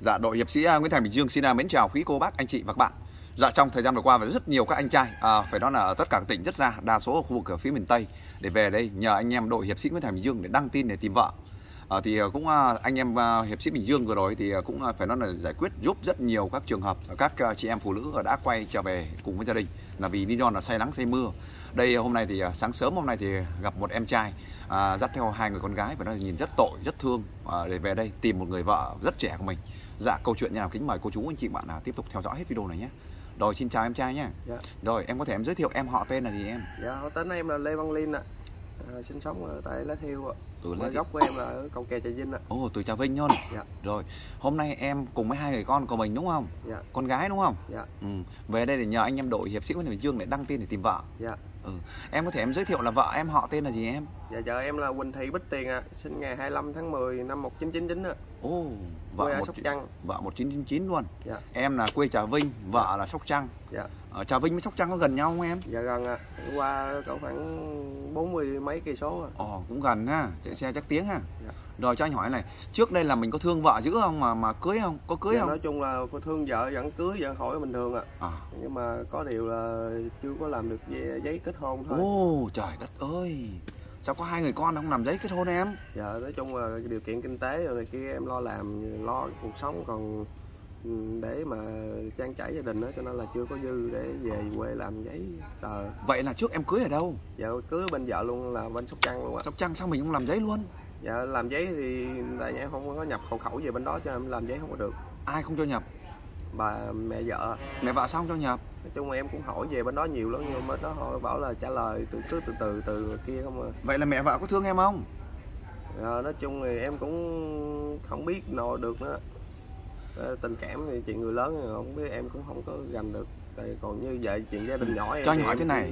Dạ, đội hiệp sĩ Nguyễn Thành Bình Dương xin mến chào quý cô bác, anh chị và các bạn. Dạ, trong thời gian vừa qua và rất nhiều các anh trai, phải nói là ở tất cả các tỉnh rất ra, đa số ở khu vực ở phía miền Tây để về đây nhờ anh em đội hiệp sĩ Nguyễn Thành Bình Dương để đăng tin để tìm vợ. Thì cũng anh em hiệp sĩ Bình Dương vừa rồi thì cũng phải nói là giải quyết giúp rất nhiều các trường hợp các chị em phụ nữ đã quay trở về cùng với gia đình là vì lý do là say nắng say mưa. Đây hôm nay thì sáng sớm hôm nay thì gặp một em trai dắt theo hai người con gái và nó nhìn rất tội rất thương để về đây tìm một người vợ rất trẻ của mình. Dạ, câu chuyện như nào kính mời cô chú anh chị bạn tiếp tục theo dõi hết video này nhé. Rồi, xin chào em trai nhé. Dạ. Rồi, em có thể em giới thiệu em họ tên là gì em? Dạ, họ tên em là Lê Văn Linh ạ. Sinh sống ở tại Lá Thiêu ạ. Gốc của em là ở Cầu Kè, Trà Vinh ạ. Ồ, từ Trà Vinh luôn. Dạ. Rồi, hôm nay em cùng với hai người con của mình đúng không? Dạ. Con gái đúng không? Dạ. Về đây để nhờ anh em đội hiệp sĩ Nguyễn Thành Bình Dương để đăng tin để tìm vợ. Dạ. Em có thể em giới thiệu là vợ em họ tên là gì em? Dạ, vợ em là Quỳnh Thị Bích Tiền ạ, sinh ngày 25 tháng 10 năm 1999 ạ. Ồ, vợ ở Sóc Trăng. Vợ 1999 luôn. Dạ. Em là quê Trà Vinh, vợ là Sóc Trăng. Dạ. Ở Trà Vinh với Sóc Trăng có gần nhau không em? Dạ gần ạ. Qua cỡ khoảng 40 mấy cây số ạ. Ồ, cũng gần ha, chạy xe chắc tiếng ha. Dạ. Rồi cho anh hỏi này, trước đây là mình có thương vợ dữ không mà cưới không? Có cưới dạ, không? nói chung là thương vợ vẫn cưới vợ hỏi bình thường ạ. Nhưng mà có điều là chưa có làm được giấy kết hôn thôi. Ồ, trời đất ơi. Sao có hai người con không làm giấy kết hôn em? Dạ, nói chung là điều kiện kinh tế rồi này kia em lo làm, lo cuộc sống, còn để mà trang trải gia đình đó, cho nên là chưa có dư để về quê làm giấy tờ. Vậy là trước em cưới ở đâu? Dạ, cưới bên vợ luôn, là bên Sóc Trăng luôn ạ. Sóc Trăng sao mình không làm giấy luôn? Dạ, làm giấy thì tại nhà em không có nhập hộ khẩu về bên đó cho em làm giấy không có được. Ai không cho nhập? Mẹ vợ. Mẹ vợ sao không cho nhập? Nói chung là em cũng hỏi về bên đó nhiều lắm, nhưng bên đó họ bảo là trả lời cứ từ kia không à. Vậy là mẹ vợ có thương em không? Nói chung thì em cũng không biết nào được nữa. Tình cảm thì chuyện người lớn thì không biết, em cũng không có gành được. Tại còn như vậy chuyện gia đình nhỏ cho anh hỏi thế này,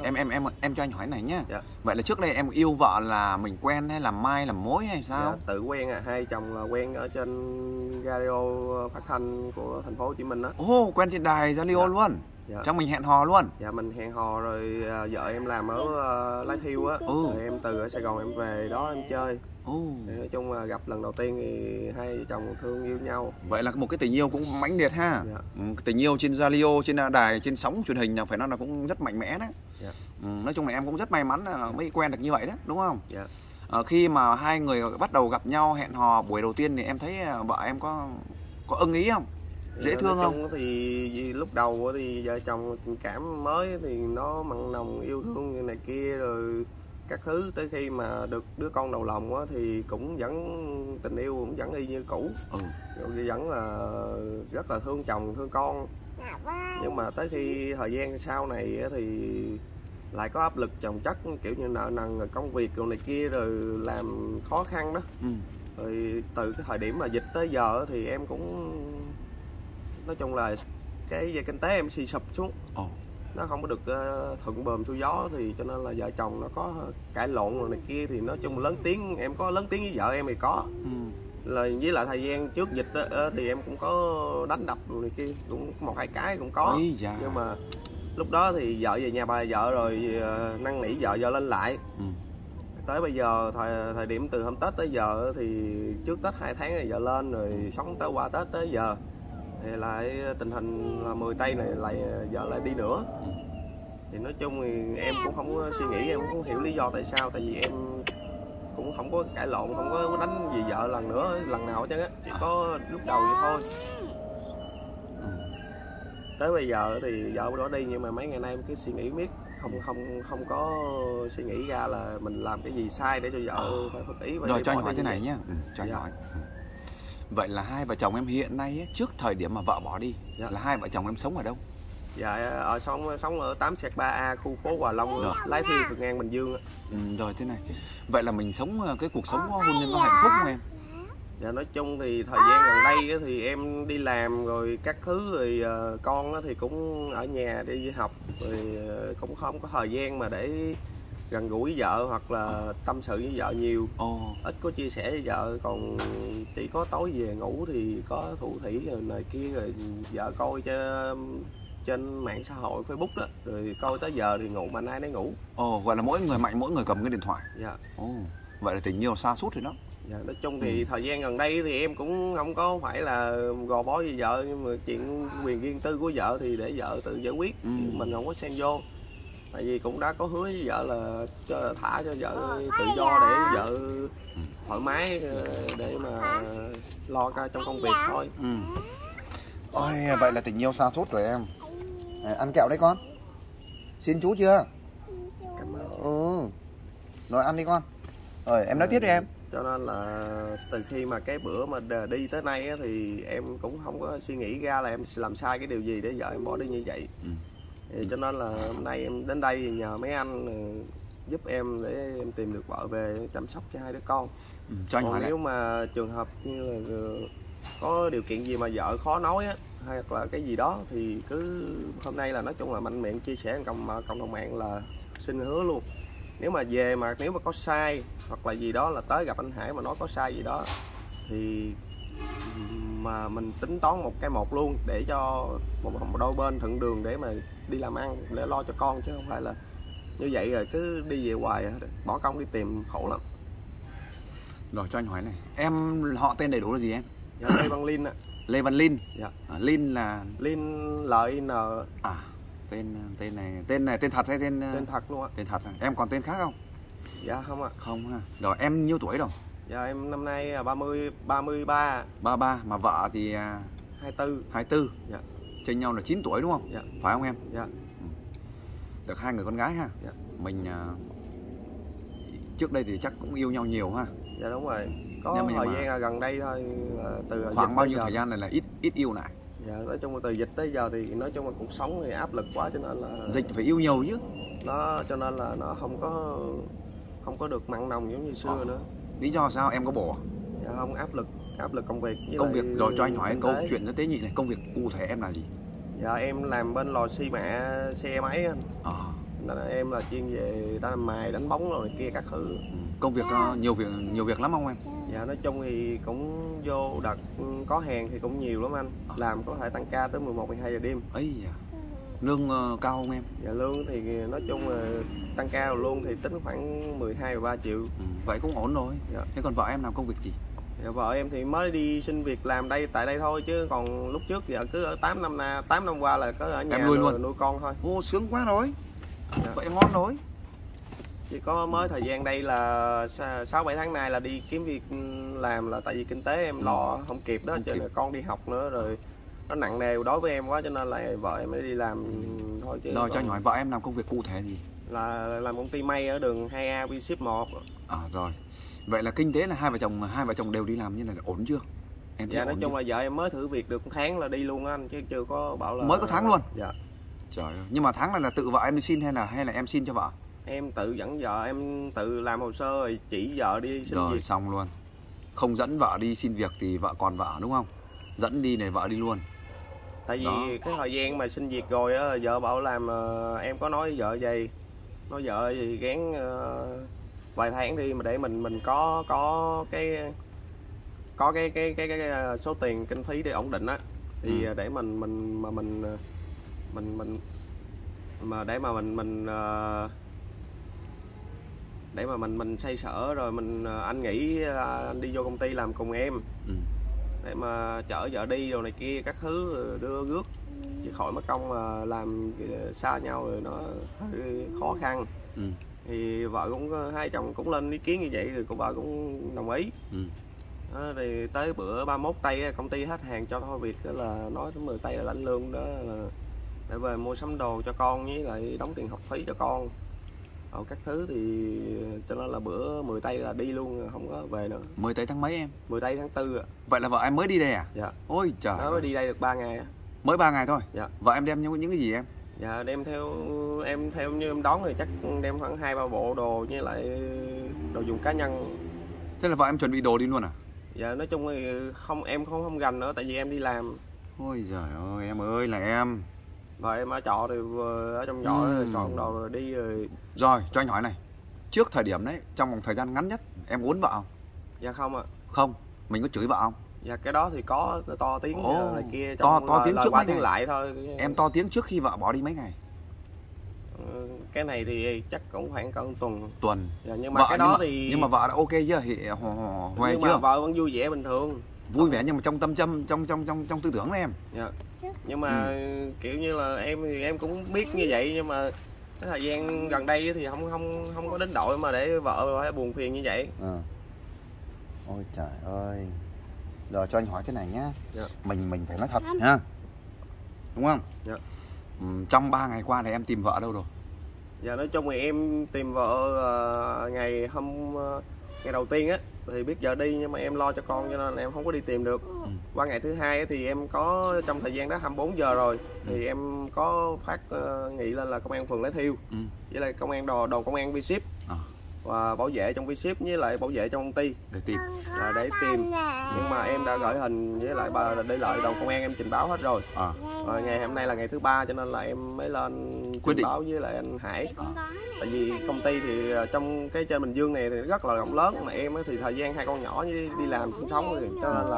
em cho anh hỏi này nhé. Dạ. Vậy là trước đây em yêu vợ là mình quen hay làm mai làm mối hay sao? Dạ, tự quen hai chồng là quen ở trên radio phát thanh của thành phố Hồ Chí Minh đó. Ồ, quen trên đài radio luôn. Dạ. Trong mình hẹn hò luôn. Dạ, mình hẹn hò rồi vợ em làm ở Lá Thiêu á. Rồi em từ ở Sài Gòn em về đó em chơi. Thì nói chung là gặp lần đầu tiên thì hai vợ chồng thương yêu nhau. Vậy là một cái tình yêu cũng mãnh liệt ha. Dạ. Tình yêu trên radio, trên đài, trên sóng truyền hình là phải nói là cũng rất mạnh mẽ đấy. Dạ. Nói chung là em cũng rất may mắn là mới quen được như vậy đó, đúng không? Dạ. Khi mà hai người bắt đầu gặp nhau hẹn hò buổi đầu tiên thì em thấy vợ em có ưng ý không? Dễ thương không? Nói chung thì lúc đầu thì vợ chồng tình cảm mới thì nó mặn nồng yêu thương như này kia rồi các thứ, tới khi mà được đứa con đầu lòng á thì cũng vẫn tình yêu cũng vẫn y như cũ. Rồi vẫn là rất là thương chồng thương con. Nhưng mà tới khi thời gian sau này thì lại có áp lực chồng chất, kiểu như nợ nần rồi công việc rồi này kia rồi làm khó khăn đó. Rồi từ cái thời điểm mà dịch tới giờ thì em cũng nói chung là cái về kinh tế em suy sụp xuống. Nó không có được thuận buồm xuôi gió, thì cho nên là vợ chồng nó có cãi lộn rồi này kia, thì nói chung lớn tiếng, em có lớn tiếng với vợ em thì có. Là với lại thời gian trước dịch đó, thì em cũng có đánh đập rồi này kia, cũng một hai cái cũng có. Nhưng mà lúc đó thì vợ về nhà bà vợ rồi năn nỉ vợ lên lại. Tới bây giờ thời điểm từ hôm Tết tới giờ thì trước Tết 2 tháng thì vợ lên rồi sống tới qua Tết tới giờ thì lại tình hình là 10 tây này lại vợ lại đi nữa. Thì nói chung thì em cũng không có suy nghĩ, em cũng không hiểu lý do tại sao, tại vì em cũng không có cãi lộn, không có đánh gì vợ lần nữa lần nào hết trơn á, chỉ có lúc đầu vậy thôi. Tới bây giờ thì vợ đó đi, nhưng mà mấy ngày nay em cứ suy nghĩ miết, không có suy nghĩ ra là mình làm cái gì sai để cho vợ phải phật ý. Rồi cho anh hỏi thế này nhé, cho anh hỏi. Vậy là hai vợ chồng em hiện nay ấy, trước thời điểm mà vợ bỏ đi là hai vợ chồng em sống ở đâu? Dạ, ở sống ở 8/3A khu phố Hòa Long, Lá Thiêu, Thuận An, Bình Dương. Rồi thế này, vậy là mình sống cái cuộc sống hôn nhân có hạnh phúc không em? Dạ, nói chung thì thời gian gần đây thì em đi làm rồi các thứ, rồi con thì cũng ở nhà đi học, rồi cũng không có thời gian mà để gần gũi vợ hoặc là tâm sự với vợ nhiều. Ít có chia sẻ với vợ, còn chỉ có tối về ngủ thì có thủ thỉ rồi này kia, rồi vợ coi trên mạng xã hội Facebook đó, rồi coi tới giờ thì ngủ, mà ai nấy ngủ. Gọi là mỗi người mạnh, mỗi người cầm cái điện thoại. Dạ. Vậy là tình yêu sa sút rồi đó. Dạ, nói chung thì thời gian gần đây thì em cũng không có phải là gò bó với vợ, nhưng mà chuyện quyền riêng tư của vợ thì để vợ tự giải quyết, mình không có xen vô. Tại vì cũng đã có hứa với vợ là thả cho vợ tự do để vợ thoải mái để mà lo ca trong công việc thôi. Ôi, vậy là tình yêu sa sút rồi em. Ăn kẹo đấy con. Xin chú chưa? Cảm ơn. Rồi ăn đi con. Rồi em nói tiếp đi em. Cho nên là từ khi mà cái bữa mà đi tới nay á, thì em cũng không có suy nghĩ ra là em làm sai cái điều gì để vợ em bỏ đi như vậy. Thì cho nên là hôm nay em đến đây nhờ mấy anh giúp em để em tìm được vợ về chăm sóc cho hai đứa con. Còn nếu mà trường hợp như là có điều kiện gì mà vợ khó nói á, hay là cái gì đó thì cứ hôm nay là nói chung là mạnh miệng chia sẻ cộng đồng mạng là xin hứa luôn. Nếu mà về mà nếu mà có sai hoặc là gì đó là tới gặp anh Hải mà nói có sai gì đó thì mà mình tính toán một cái một luôn để cho một đôi bên thuận đường để mà đi làm ăn để lo cho con, chứ không phải là như vậy rồi cứ đi về hoài bỏ công đi tìm khổ lắm. Rồi cho anh hỏi này, em họ tên đầy đủ là gì em? Dạ, Lê Văn Linh ạ. Lê Văn Linh. Dạ. Linh là Linh lợi N. Tên này tên thật hay tên thật luôn ạ. Tên thật. Em còn tên khác không? Dạ không ạ. Không ha. Rồi em nhiêu tuổi rồi? Dạ em năm nay 33. 33 mà vợ thì 24. Dạ. Chênh nhau là 9 tuổi đúng không? Dạ. Phải không em? Dạ. Được 2 người con gái ha. Dạ. Mình trước đây thì chắc cũng yêu nhau nhiều ha. Dạ đúng rồi. Có thời gian là gần đây thôi, từ khoảng bao nhiêu thời gian này là ít yêu lại? Dạ nói chung là từ dịch tới giờ thì nói chung là cuộc sống thì áp lực quá cho nên là dịch phải yêu nhiều chứ. Nó cho nên là nó không có được mặn nồng giống như xưa nữa. Lý do sao em có bỏ? Dạ không, áp lực công việc. Công việc rồi cho anh hỏi câu chuyện rất tế nhị này, công việc cụ thể em là gì? Dạ em làm bên lò xi mạ xe máy anh. Nên là em là chuyên về đánh mài đánh bóng rồi này kia các thứ. Công việc nhiều việc lắm không em? Dạ nói chung thì cũng vô đặt có hàng thì cũng nhiều lắm anh. Làm có thể tăng ca tới 11-12 giờ đêm. Ấy da. Lương cao không em? Dạ lương thì nói chung là tăng ca rồi luôn thì tính khoảng 12-13 triệu. Vậy cũng ổn rồi. Dạ. Thế còn vợ em làm công việc gì? Dạ, vợ em thì mới đi xin việc làm tại đây thôi, chứ còn lúc trước giờ cứ ở 8 năm qua là có ở nhà nuôi con thôi. Ô sướng quá rồi. Dạ. Vậy ngon rồi. Chỉ có mới thời gian đây là 6-7 tháng nay là đi kiếm việc làm, là tại vì kinh tế em lo không kịp đó, cho nên con đi học nữa rồi nó nặng nề đối với em quá cho nên là vợ em mới đi làm thôi. Chứ rồi cho anh hỏi vợ em làm công việc cụ thể gì? Là làm công ty may ở đường 2A V-Ship 1. Rồi. Vậy là kinh tế là hai vợ chồng đều đi làm như này là ổn chưa? Em dạ nói chung là vợ em mới thử việc được 1 tháng là đi luôn anh, chứ chưa có bảo là mới có tháng luôn. Dạ. Trời ơi. Nhưng mà tháng này là tự vợ em đi xin hay là em xin cho vợ? Em tự dẫn vợ, em tự làm hồ sơ rồi chỉ vợ đi xin rồi việc. Xong luôn. Không dẫn vợ đi xin việc thì vợ còn vợ đúng không? Dẫn đi này vợ đi luôn. Tại vì cái thời gian mà xin việc rồi á, vợ bảo làm em có nói vợ vậy, nói vợ gì gán vài tháng đi mà để mình có cái số tiền kinh phí để ổn định á, thì để mình xoay sở rồi anh nghĩ anh đi vô công ty làm cùng em để mà chở vợ đi rồi này kia các thứ, đưa rước, chứ khỏi mất công mà làm xa nhau rồi nó hơi khó khăn. Thì vợ cũng hai chồng cũng lên ý kiến như vậy thì cô vợ cũng đồng ý. Đó, thì tới bữa 31 tây công ty hết hàng cho thôi việc là nói tới 10 tây là lãnh lương đó, là để về mua sắm đồ cho con với lại đóng tiền học phí cho con các thứ, thì cho nên là bữa 10 tây là đi luôn, không có về nữa. 10 tây tháng mấy em? 10 tây tháng 4 ạ. Vậy là vợ em mới đi đây à? Dạ. Ôi trời. Nó mới đi đây được 3 ngày á. Mới 3 ngày thôi? Dạ. Vợ em đem những cái gì em? Dạ đem theo như em đón thì chắc đem khoảng 2-3 bộ đồ với lại đồ dùng cá nhân. Thế là vợ em chuẩn bị đồ đi luôn à? Dạ nói chung thì em không gành nữa, tại vì em đi làm. Ôi giời ơi em ơi là em. Rồi em ở trọ thì ở trong trọ rồi chọn đồ rồi đi rồi. Rồi cho anh hỏi này, trước thời điểm đấy trong vòng thời gian ngắn nhất em uốn vợ không? Dạ không ạ. Không, mình có chửi vợ không? Dạ cái đó thì có to tiếng này kia, to tiếng trước qua tiếng lại thôi. Em to tiếng trước khi vợ bỏ đi mấy ngày? Cái này thì chắc cũng khoảng cỡ tuần. Dạ, nhưng mà cái đó nhưng mà vợ đã ok chưa? Hoài nhưng chưa? mà vợ vẫn vui vẻ bình thường. Vui vẻ nhưng mà trong tâm trong tư tưởng em. Dạ. Nhưng mà kiểu như là em thì em cũng biết như vậy, nhưng mà cái thời gian gần đây thì không có đến đội mà để vợ phải buồn phiền như vậy. Ôi trời ơi. Rồi cho anh hỏi thế này nhá. Dạ. Mình phải nói thật nha. Đúng không? Dạ. Trong 3 ngày qua này em tìm vợ đâu rồi? Dạ, nói chung thì em tìm vợ ngày đầu tiên á thì biết vợ đi, nhưng mà em lo cho con cho nên em không có đi tìm được. Qua ngày thứ hai thì em có trong thời gian đó 24 giờ rồi thì em có phát nghị lên là công an phường Lái Thiêu với lại công an đồn công an V-Ship và bảo vệ trong V-Ship với lại bảo vệ trong công ty để tìm. Nhưng mà em đã gửi hình với lại để lại đồn công an em trình báo hết rồi. Ngày hôm nay là ngày thứ 3 cho nên là em mới lên trình báo với lại anh Hải. Tại vì công ty thì trong cái trên Bình Dương này thì rất là rộng lớn, mà em thì thời gian hai con nhỏ đi làm sinh sống thì cho nên là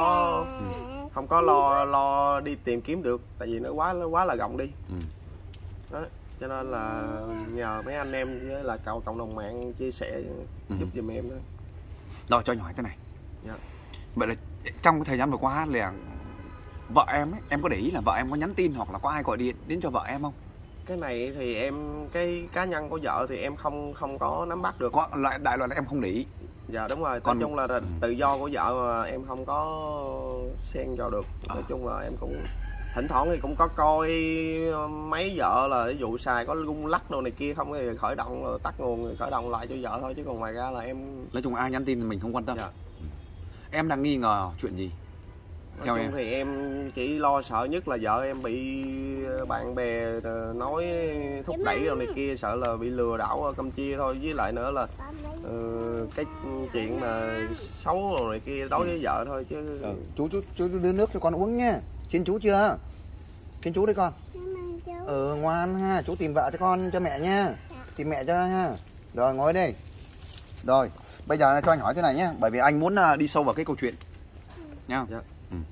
không có lo đi tìm kiếm được, tại vì nó quá là rộng đi. Đó, cho nên là nhờ mấy anh em với là cộng đồng mạng chia sẻ giúp giùm em thôi. Rồi cho anh hỏi thế này. Dạ. Vậy là trong cái thời gian vừa qua là vợ em ấy, em có để ý là vợ em có nhắn tin hoặc là có ai gọi điện đến cho vợ em không? Cái này thì cái cá nhân của vợ thì em không có nắm bắt được. Có đại loại là em không để ý. Dạ đúng rồi. Nói chung là tự do của vợ mà em không có xen vào được. Nói chung là em cũng thỉnh thoảng thì cũng có coi máy vợ là ví dụ xài có rung lắc đồ này kia không thì khởi động rồi tắt nguồn rồi khởi động lại cho vợ thôi, chứ còn ngoài ra là em nói chung ai nhắn tin thì mình không quan tâm. Dạ. Em đang nghi ngờ chuyện gì? Nói chung thì em chỉ lo sợ nhất là vợ em bị bạn bè nói thúc đẩy rồi này kia, sợ là bị lừa đảo ở Campuchia thôi, với lại nữa là cái chuyện mà xấu rồi này kia đối với vợ thôi chứ. Chú đưa nước cho con uống nha. Xin chú chưa? Xin chú đấy con. Ngoan ha, chú tìm vợ cho con cho mẹ nha. Tìm mẹ cho ha. Rồi ngồi đây. Rồi, bây giờ cho anh hỏi thế này nhé, bởi vì anh muốn đi sâu vào cái câu chuyện nha. Dạ.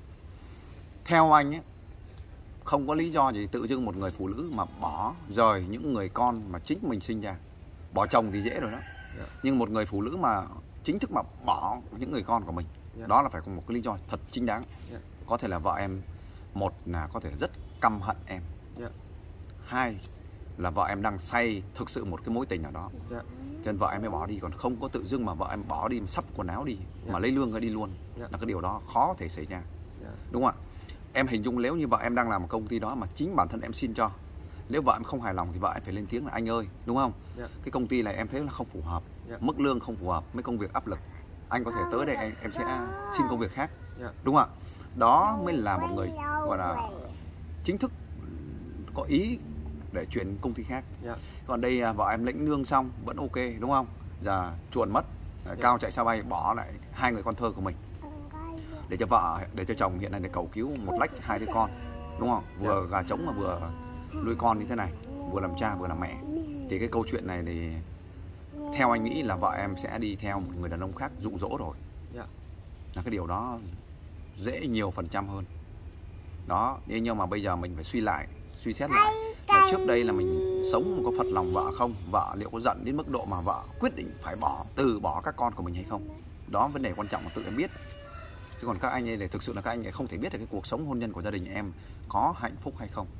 Theo anh ấy, không có lý do gì tự dưng một người phụ nữ mà bỏ rời những người con mà chính mình sinh ra. Bỏ chồng thì dễ rồi đó. Dạ. Nhưng một người phụ nữ mà chính thức mà bỏ những người con của mình, đó là phải có một cái lý do thật chính đáng. Có thể là vợ em, một là có thể rất căm hận em, hai là vợ em đang say thực sự một cái mối tình nào đó, cho nên vợ em mới bỏ đi. Còn không có tự dưng mà vợ em bỏ đi, sắp quần áo đi mà lấy lương ra đi luôn, là cái điều đó khó thể xảy ra. Đúng không ạ? Em hình dung nếu như vợ em đang làm một công ty đó mà chính bản thân em xin cho, nếu vợ em không hài lòng thì vợ em phải lên tiếng là anh ơi, đúng không? Cái công ty này em thấy là không phù hợp, mức lương không phù hợp, mấy công việc áp lực, anh có thể tới đây em sẽ xin công việc khác, đúng không ạ? Đó mới là một người gọi là chính thức có ý để chuyển công ty khác. Còn đây vợ em lĩnh lương xong vẫn ok, đúng không? Giờ chuồn mất, cao chạy xa bay, bỏ lại hai người con thơ của mình để cho vợ, để cho chồng hiện nay để cầu cứu một lách hai đứa con, đúng không? Vừa gà trống mà vừa nuôi con như thế này, vừa làm cha vừa làm mẹ. Thì cái câu chuyện này thì theo anh nghĩ là vợ em sẽ đi theo một người đàn ông khác dụ dỗ rồi. Là cái điều đó dễ nhiều phần trăm hơn. Đó, nhưng mà bây giờ mình phải suy xét lại là trước đây là mình sống có phật lòng vợ không? Vợ liệu có giận đến mức độ mà vợ quyết định phải từ bỏ các con của mình hay không? Đó vấn đề quan trọng mà tự em biết. Chứ còn các anh ấy thì thực sự là các anh ấy không thể biết được cái cuộc sống hôn nhân của gia đình em có hạnh phúc hay không.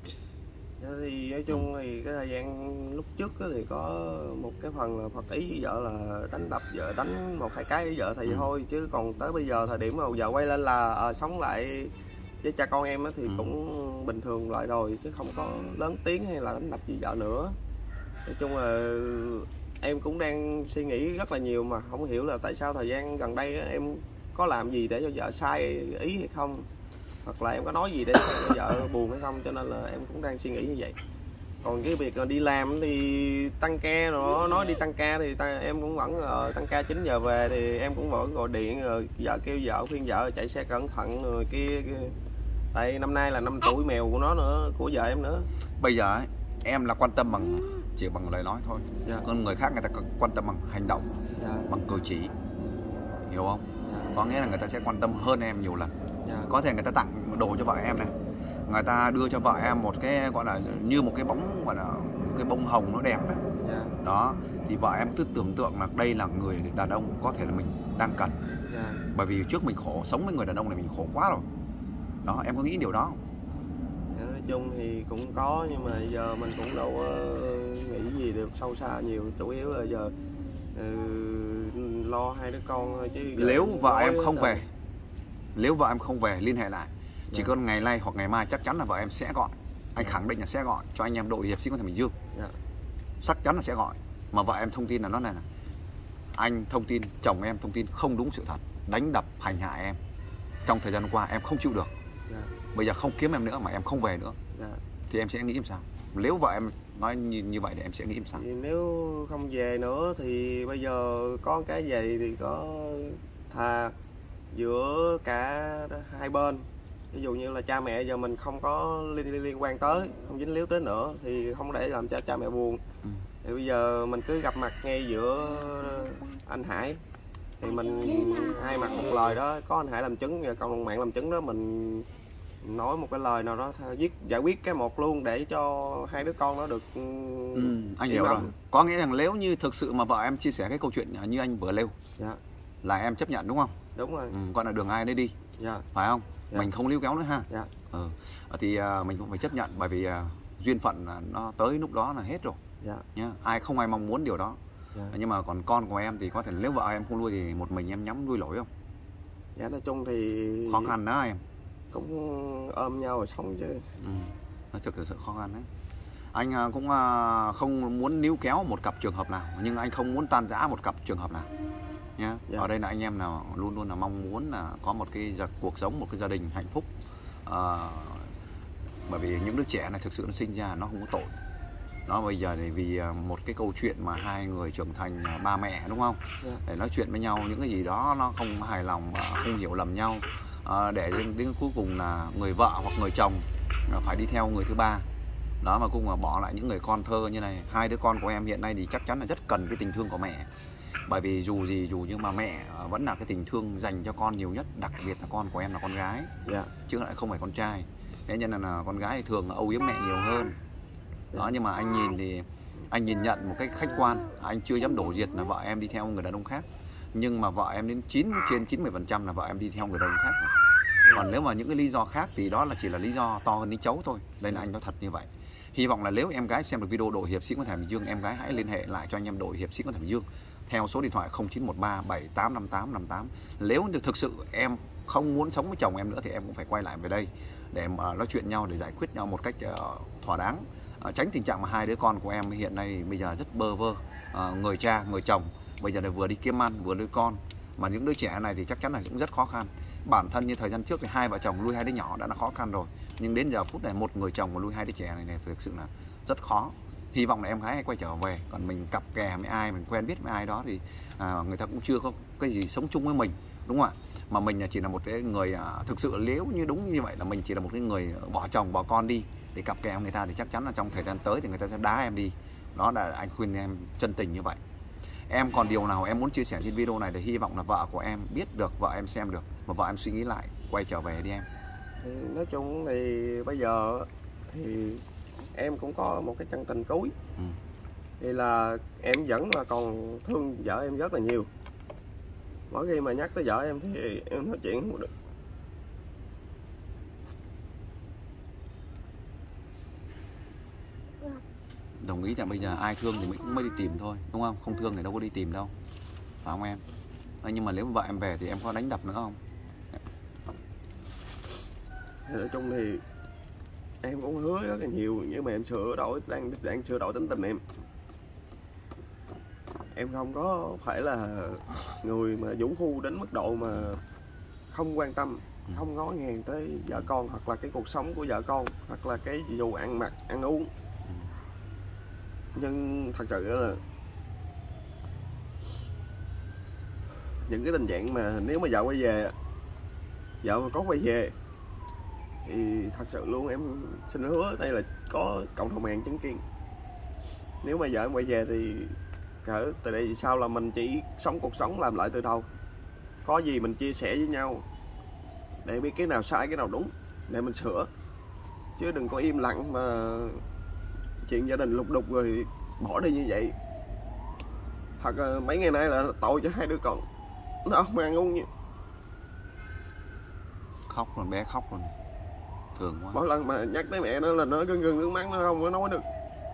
Thì nói chung thì cái thời gian lúc trước thì có một cái phần là Phật ý với vợ là đánh đập vợ, đánh một hai cái với vợ thì thôi, chứ còn tới bây giờ thời điểm mà vợ quay lên là sống lại với cha con em thì cũng bình thường lại rồi, chứ không có lớn tiếng hay là đánh đập với vợ nữa. Nói chung là em cũng đang suy nghĩ rất là nhiều mà không hiểu là tại sao thời gian gần đây em có làm gì để cho vợ sai ý hay không, hoặc là em có nói gì để cho vợ buồn hay không, cho nên là em cũng đang suy nghĩ như vậy. Còn cái việc đi làm thì tăng ca rồi, nói đi tăng ca thì em cũng vẫn tăng ca 9 giờ về thì em cũng vẫn gọi điện rồi vợ kêu vợ khuyên vợ chạy xe cẩn thận rồi kia. Tại năm nay là năm tuổi mèo của nó nữa, của vợ em nữa. Bây giờ ấy, em là quan tâm chỉ bằng lời nói thôi. Còn người khác người ta quan tâm bằng hành động, bằng cử chỉ, hiểu không? Có nghĩa là người ta sẽ quan tâm hơn em nhiều lần. Có thể người ta tặng đồ cho vợ em này, người ta đưa cho vợ em một cái gọi là như một cái bóng gọi là những cái bông hồng nó đẹp đó. Dạ. Đó thì vợ em cứ tưởng tượng là đây là người đàn ông có thể là mình đang cần. Dạ. Bởi vì trước mình khổ, sống với người đàn ông này mình khổ quá rồi. Đó, em có nghĩ điều đó không? Dạ, nói chung thì cũng có, nhưng mà giờ mình cũng đâu có nghĩ gì được sâu xa nhiều, chủ yếu là giờ lo hai đứa con thôi chứ. Nếu vợ em không về, nếu vợ em không về liên hệ lại, chỉ Dạ. cần ngày nay hoặc ngày mai chắc chắn là vợ em sẽ gọi. Anh khẳng định là sẽ gọi cho anh em đội hiệp sĩ quân thể Bình Dương. Dạ. Chắc chắn là sẽ gọi. Mà vợ em thông tin là nó này, anh thông tin, chồng em thông tin không đúng sự thật, đánh đập hành hạ em. Trong thời gian qua em không chịu được. Dạ. Bây giờ không kiếm em nữa mà em không về nữa. Dạ. Thì em sẽ nghĩ làm sao? Nếu vợ em nói như vậy thì em sẽ nghĩ làm sao? Thì nếu không về nữa thì bây giờ có cái gì thì có thà giữa cả hai bên. Ví dụ như là cha mẹ giờ mình không có liên quan tới, không dính líu tới nữa thì không để làm cho cha mẹ buồn. Thì bây giờ mình cứ gặp mặt ngay giữa anh Hải thì mình hai mặt một lời đó, có anh Hải làm chứng và còn bạn làm chứng đó, mình nói một cái lời nào đó giải quyết cái một luôn để cho hai đứa con nó được anh hiểu rồi. Có nghĩa rằng nếu như thực sự mà vợ em chia sẻ cái câu chuyện như anh vừa nêu, dạ, là em chấp nhận đúng không? đúng rồi. Gọi là đường ai đấy đi, Dạ. phải không? Dạ. Mình không níu kéo nữa ha. Dạ. Thì mình cũng phải chấp nhận, bởi vì duyên phận nó tới lúc đó là hết rồi. Dạ. Nhá, không ai mong muốn điều đó. Dạ. Nhưng mà còn con của em thì có thể nếu vợ em không nuôi thì một mình em nhắm nuôi nổi không? Dạ, nói chung thì Khó khăn đó em. cũng ôm nhau rồi sống chứ. Nó thực sự khó khăn đấy. Anh cũng không muốn níu kéo một cặp trường hợp nào, nhưng anh không muốn tan rã một cặp trường hợp nào nhá. Dạ. Ở đây là anh em nào luôn luôn là mong muốn là có một cái cuộc sống, một cái gia đình hạnh phúc. Bởi vì những đứa trẻ này thực sự nó sinh ra nó không có tội. Nó bây giờ thì vì một cái câu chuyện mà hai người trưởng thành ba mẹ đúng không? Dạ. Để nói chuyện với nhau những cái gì đó nó không hài lòng và không hiểu lầm nhau, để đến cuối cùng là người vợ hoặc người chồng phải đi theo người thứ ba. Đó, mà cũng bỏ lại những người con thơ như này. Hai đứa con của em hiện nay thì chắc chắn là rất cần cái tình thương của mẹ. Bởi vì dù nhưng mà mẹ vẫn là cái tình thương dành cho con nhiều nhất. Đặc biệt là con của em là con gái. Dạ. Chứ lại không phải con trai. Thế nên là con gái thì thường âu yếm mẹ nhiều hơn. Đó, nhưng mà anh nhìn thì anh nhìn nhận một cách khách quan. Anh chưa dám đổ diệt là vợ em đi theo người đàn ông khác. Nhưng mà vợ em đến trên 90% là vợ em đi theo người đàn ông khác. Còn nếu mà những cái lý do khác thì đó là chỉ là lý do to hơn lý chấu thôi. Đây là anh nói thật như vậy. Hy vọng là nếu em gái xem được video đội hiệp sĩ quân thể Bình Dương, em gái hãy liên hệ lại cho anh em đội hiệp sĩ quân thể Bình Dương theo số điện thoại 0913 785858. Nếu như thực sự em không muốn sống với chồng em nữa thì em cũng phải quay lại về đây để mà nói chuyện nhau, để giải quyết nhau một cách thỏa đáng, tránh tình trạng mà hai đứa con của em hiện nay bây giờ rất bơ vơ, người cha người chồng bây giờ là vừa đi kiếm ăn vừa nuôi con, mà những đứa trẻ này thì chắc chắn là cũng rất khó khăn. Bản thân như thời gian trước thì hai vợ chồng nuôi hai đứa nhỏ đã là khó khăn rồi, nhưng đến giờ phút này một người chồng mà nuôi hai đứa trẻ này thực sự là rất khó. Hy vọng là em gái hãy quay trở về. Còn mình cặp kè với ai, mình quen biết với ai đó thì người ta cũng chưa có cái gì sống chung với mình, đúng không ạ? Mà mình chỉ là một cái người thực sự nếu như đúng như vậy là mình chỉ là một cái người bỏ chồng bỏ con đi để cặp kè người ta, thì chắc chắn là trong thời gian tới thì người ta sẽ đá em đi. Đó là anh khuyên em chân tình như vậy. Em còn điều nào em muốn chia sẻ trên video này để hy vọng là vợ của em biết được, vợ em xem được và vợ em suy nghĩ lại, quay trở về đi em. Thì nói chung thì bây giờ thì em cũng có một cái chân tình cuối. Thì là em vẫn là còn thương vợ em rất là nhiều. Mỗi khi mà nhắc tới vợ em thì em nói chuyện không được. Đồng ý là bây giờ ai thương thì mình cũng mới đi tìm thôi, đúng không? Không thương thì đâu có đi tìm đâu, phải không em? Nhưng mà nếu vợ em về thì em có đánh đập nữa không? Thì nói chung thì em cũng hứa rất là nhiều, nhưng mà em đang sửa đổi tính tình em. Em không có phải là người mà vũ phu đến mức độ mà không quan tâm, không ngó ngàng tới vợ con hoặc là cái cuộc sống của vợ con hoặc là cái dù ăn mặc ăn uống. Nhưng thật sự là những cái tình trạng mà nếu mà vợ quay về, vợ mà có quay về thì thật sự luôn em xin hứa đây là có cộng đồng mạng chứng kiến. Nếu mà vợ em quay về thì cỡ từ đây vì sao là mình chỉ sống cuộc sống làm lại từ đầu, có gì mình chia sẻ với nhau để biết cái nào sai cái nào đúng để mình sửa, chứ đừng có im lặng mà chuyện gia đình lục đục rồi bỏ đi như vậy. Thật mấy ngày nay là tội cho hai đứa con, nó không ăn uống gì. Khóc rồi, bé khóc rồi, thường quá. Mỗi lần mà nhắc tới mẹ nó là nó rưng rưng nước mắt, nó không có nói được.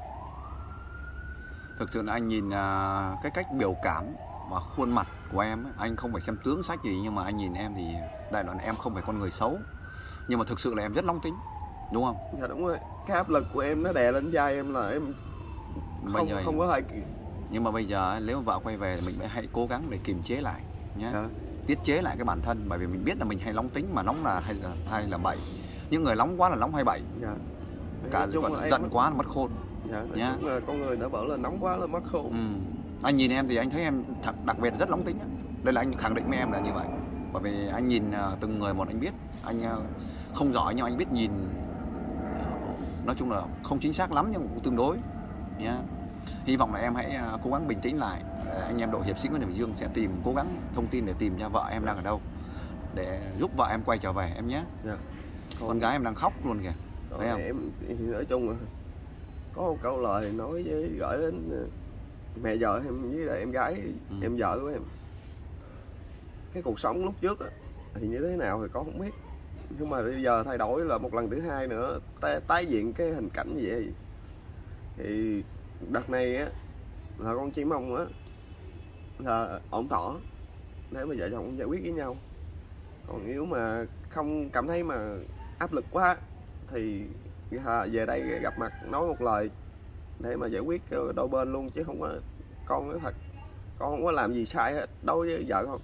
Thực sự là anh nhìn cái cách biểu cảm và khuôn mặt của em ấy, anh không phải xem tướng sách gì, nhưng mà anh nhìn em thì đại loại là em không phải con người xấu, nhưng mà thực sự là em rất nóng tính, đúng không? Dạ đúng rồi, cái áp lực của em nó đè lên vai em là em không có thể. Nhưng mà bây giờ nếu mà vợ quay về thì mình phải hãy cố gắng để kiềm chế lại nhé. Dạ. Tiết chế lại cái bản thân, bởi vì mình biết là mình hay nóng tính, mà nóng là hay là bậy. Những người nóng quá là nóng hay bậy. Dạ. Cả giận quá là mất khôn. Dạ, nhá. Là con người đã bảo là nóng quá là mất khôn. Anh nhìn em thì anh thấy em đặc biệt rất nóng tính. Đây là anh khẳng định với em là như vậy. Bởi vì anh nhìn từng người một, anh biết. Anh không giỏi nhưng anh biết nhìn. Nói chung là không chính xác lắm nhưng cũng tương đối nhá. Hy vọng là em hãy cố gắng bình tĩnh lại. Anh em đội hiệp sĩ Nguyễn Thị Bình Dương sẽ cố gắng thông tin để tìm ra vợ em đang ở đâu, để giúp vợ em quay trở về em nhé. Dạ. Con gái em đang khóc luôn kìa. Thấy không? Em thì nói chung là có một câu lời nói với gửi đến mẹ vợ em với lại em gái em vợ của em. Cái cuộc sống lúc trước thì như thế nào thì con không biết, nhưng mà bây giờ thay đổi là một lần thứ hai nữa tái diện cái hình cảnh như vậy. Thì đợt này á là con chỉ mong á là ổn thỏa để mà vợ chồng giải quyết với nhau. Còn nếu mà không cảm thấy mà áp lực quá thì về đây gặp mặt nói một lời để mà giải quyết đôi bên luôn, chứ không có, con nói thật con không có làm gì sai hết đối với vợ con.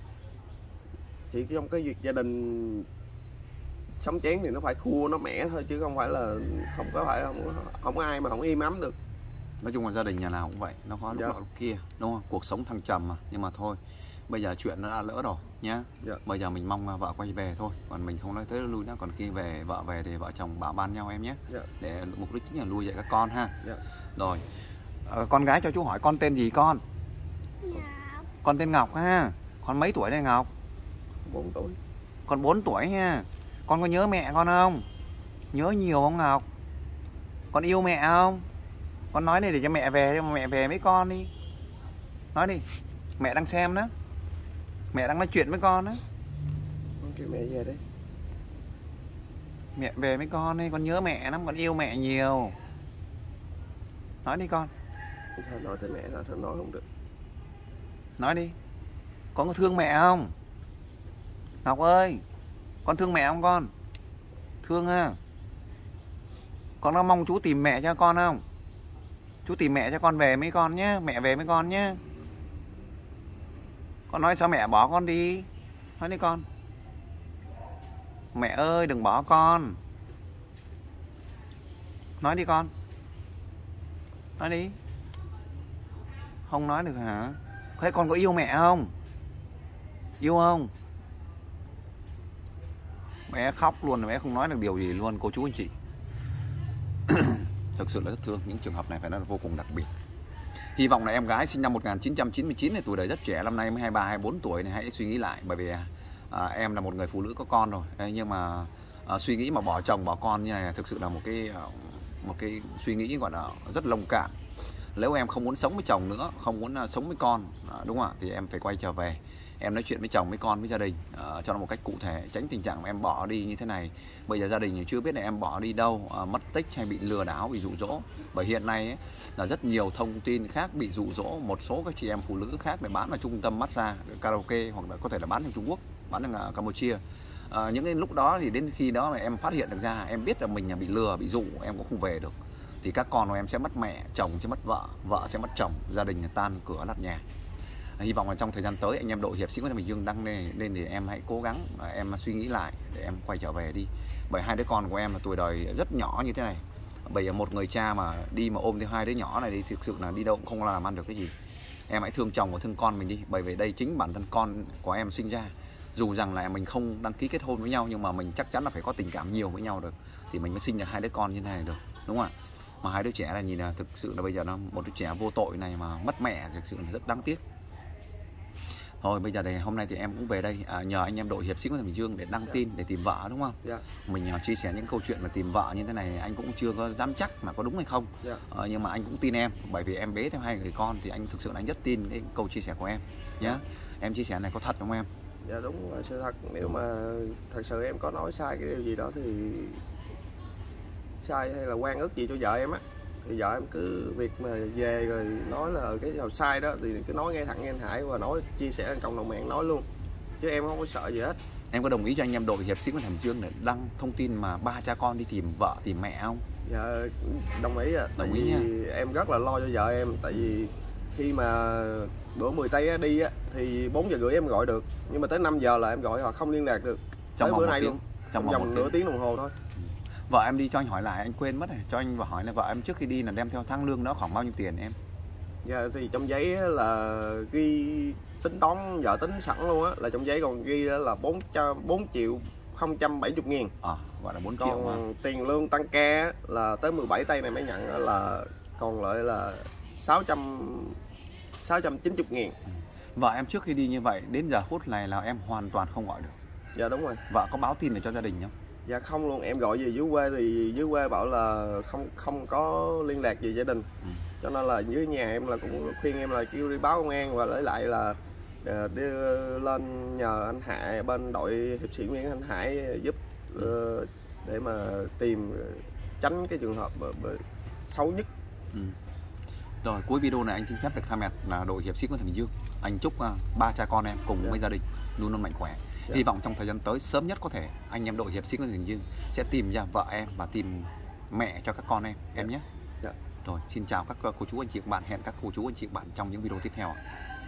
Chỉ trong cái việc gia đình sống chén thì nó phải khua nó mẻ thôi, chứ không phải là không có ai mà không im ấm được. Nói chung là gia đình nhà nào cũng vậy, nó có lúc nọ lúc kia, đúng không? Cuộc sống thăng trầm mà. Nhưng mà thôi, bây giờ chuyện nó đã lỡ rồi nhá. Bây giờ mình mong vợ quay về thôi, còn mình không nói tới lui nữa. Còn khi vợ về thì vợ chồng bảo ban nhau em nhé. Để mục đích chính là nuôi dạy các con ha. Rồi, con gái cho chú hỏi con tên gì con? Con tên Ngọc ha. Con mấy tuổi đây Ngọc? 4 tuổi. Con 4 tuổi nha. Con có nhớ mẹ con không? Nhớ nhiều không Ngọc? Con yêu mẹ không? Con nói đi để cho mẹ về, mẹ về với con đi. Nói đi, mẹ đang xem đó. Mẹ đang nói chuyện với con đó. Con kêu mẹ về đi. Mẹ về với con đi, con nhớ mẹ lắm, con yêu mẹ nhiều. Nói đi con. Thôi nói tới mẹ là thôi nói không được. Nói đi. Con có thương mẹ không? Ngọc ơi, con thương mẹ không con? Thương ha. Con có mong chú tìm mẹ cho con không? Chú tìm mẹ cho con về với con nhé. Mẹ về với con nhé. Con nói sao mẹ bỏ con đi. Nói đi con. Mẹ ơi đừng bỏ con. Nói đi con. Nói đi. Không nói được hả? Thế con có yêu mẹ không? Yêu không? Bé khóc luôn, bé không nói được điều gì luôn cô chú anh chị. Thực sự là rất thương. Những trường hợp này phải nói là vô cùng đặc biệt. Hy vọng là em gái sinh năm 1999 này, tuổi đời rất trẻ, năm nay mới 23, 24 tuổi này, hãy suy nghĩ lại. Bởi vì em là một người phụ nữ có con rồi. Nhưng mà suy nghĩ mà bỏ chồng bỏ con như này thực sự là một cái suy nghĩ gọi là rất lông cạn. Nếu em không muốn sống với chồng nữa, không muốn sống với con, đúng không ạ, thì em phải quay trở về. Em nói chuyện với chồng, với con, với gia đình cho nó một cách cụ thể, tránh tình trạng mà em bỏ đi như thế này. Bây giờ gia đình chưa biết là em bỏ đi đâu, mất tích hay bị lừa đảo, bị dụ dỗ. Bởi hiện nay ấy, là rất nhiều thông tin khác bị dụ dỗ một số các chị em phụ nữ khác để bán ở trung tâm massage, karaoke, hoặc là có thể là bán ở Trung Quốc, bán ở Campuchia. Những cái lúc đó thì đến khi đó mà em phát hiện được ra, em biết là mình là bị lừa, bị dụ, em cũng không về được. Thì các con của em sẽ mất mẹ, chồng sẽ mất vợ, vợ sẽ mất chồng, gia đình tan cửa nát nhà. Hy vọng là trong thời gian tới anh em đội hiệp sĩ Nguyễn Thị Bình Dương đăng lên thì em hãy cố gắng em suy nghĩ lại để em quay trở về đi. Bởi hai đứa con của em là tuổi đời rất nhỏ như thế này. Bây giờ một người cha mà đi mà ôm theo hai đứa nhỏ này thì thực sự là đi đâu cũng không làm ăn được cái gì. Em hãy thương chồng và thương con mình đi. Bởi vì đây chính bản thân con của em sinh ra. Dù rằng là mình không đăng ký kết hôn với nhau, nhưng mà mình chắc chắn là phải có tình cảm nhiều với nhau được thì mình mới sinh được hai đứa con như thế này được, đúng không ạ? Mà hai đứa trẻ là nhìn là thực sự là bây giờ nó một đứa trẻ vô tội này mà mất mẹ, thực sự là rất đáng tiếc. Thôi bây giờ thì hôm nay thì em cũng về đây nhờ anh em đội hiệp sĩ Nguyễn Thành Bình Dương để đăng tin để tìm vợ đúng không? Dạ. Mình chia sẻ những câu chuyện mà tìm vợ như thế này anh cũng chưa có dám chắc mà có đúng hay không. Dạ. Nhưng mà anh cũng tin em, bởi vì em bế thêm 2 người con thì anh thực sự là anh rất tin cái câu chia sẻ của em nhé. Em chia sẻ này có thật không em? Dạ đúng là sự thật. Nếu mà thật sự em có nói sai cái điều gì đó thì sai hay là oan ức gì cho vợ em á, thì vợ em cứ việc mà về rồi nói là cái nào sai đó thì cứ nói ngay thẳng nghe anh Hải và nói chia sẻ trên cộng đồng mạng nói luôn, chứ em không có sợ gì hết. Em có đồng ý cho anh em đội hiệp sĩ Nguyễn Thành Bình Dương để đăng thông tin mà 3 cha con đi tìm vợ tìm mẹ không? Dạ đồng ý ạ. Đồng tại ý vì nha. em rất là lo cho vợ em, tại vì khi mà bữa 10 tây đi á thì 4 giờ rưỡi em gọi được, nhưng mà tới 5 giờ là em gọi họ không liên lạc được. Trong tới bữa nay luôn, trong vòng nửa tiếng đồng hồ thôi. Vợ em đi cho anh hỏi lại, anh quên mất này, cho anh hỏi là vợ em trước khi đi là đem theo tháng lương đó khoảng bao nhiêu tiền em? Dạ thì trong giấy là ghi tính toán, vợ tính sẵn luôn á, là trong giấy còn ghi là 4 triệu 070 ngàn. Gọi là 4 còn triệu mà. Tiền lương tăng ca là tới 17 tây này mới nhận là còn lại là 690 ngàn. Vợ em trước khi đi như vậy đến giờ phút này là em hoàn toàn không gọi được. Dạ đúng rồi. Vợ có báo tin để cho gia đình không? Dạ không luôn, em gọi về dưới quê thì dưới quê bảo là không có liên lạc gì gia đình. Cho nên là dưới nhà em là cũng khuyên em là kêu đi báo công an, và lấy lại là đưa lên nhờ anh Hải bên đội hiệp sĩ Nguyễn Anh Hải giúp để mà tìm tránh cái trường hợp xấu nhất. Rồi cuối video này anh xin phép được thay mặt là đội hiệp sĩ Nguyễn Thành Bình Dương, anh chúc 3 cha con em cùng với gia đình luôn luôn mạnh khỏe. Hy vọng trong thời gian tới sớm nhất có thể anh em đội hiệp sĩ Nguyễn Thành Bình Dương sẽ tìm ra vợ em và tìm mẹ cho các con em nhé. Rồi xin chào các cô chú anh chị các bạn, hẹn các cô chú anh chị các bạn trong những video tiếp theo.